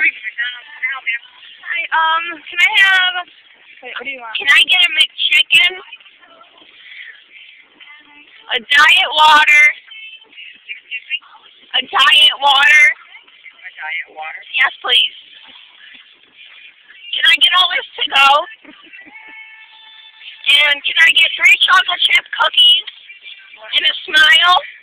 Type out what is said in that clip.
McDonald's. Can I help you? Hi, can I have... Wait, what do you want? Can I get a McChicken? A diet water. Excuse me? A diet water. A diet water? Yes, please. Can I get all this to go? And can I get 3 chocolate chip cookies and a smile?